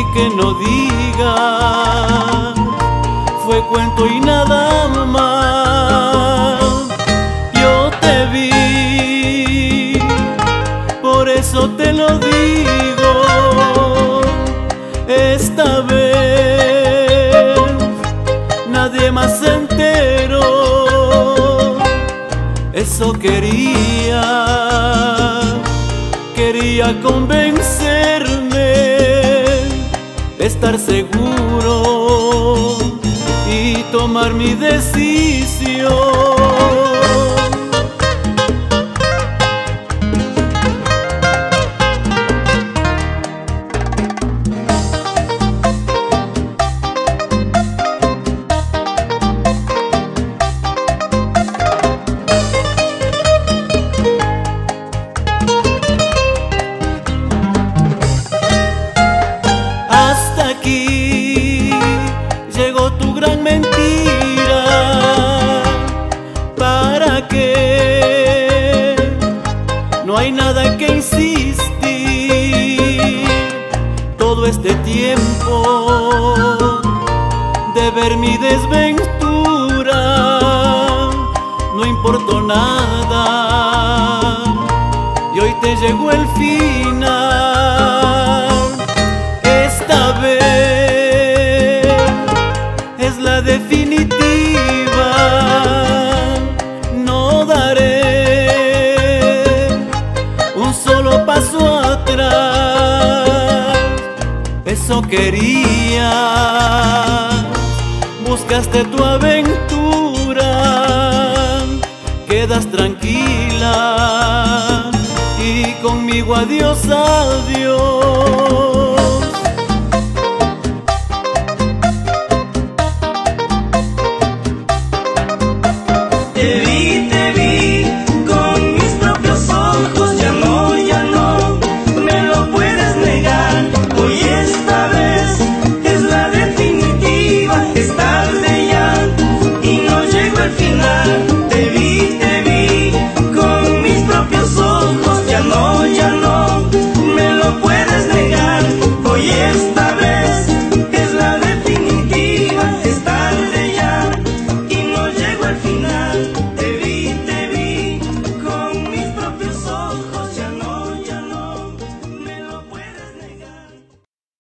que no diga, fue cuento y nada más. Yo te vi, por eso te lo digo. Esta vez nadie más se enteró. Eso quería convencerme, estar seguro y tomar mi decisión. Llegó tu gran mentira. ¿Para qué? No hay nada que insistir. Todo este tiempo de ver mi desventura no importó nada, y hoy te llegó el final. Esta vez es la definitiva, no daré un solo paso atrás. Eso quería, buscaste tu aventura, quedas tranquila y conmigo adiós, adiós. Te vi con mis propios ojos, ya no, me lo puedes negar. Hoy esta vez es la definitiva, es tarde ya y no llego al final.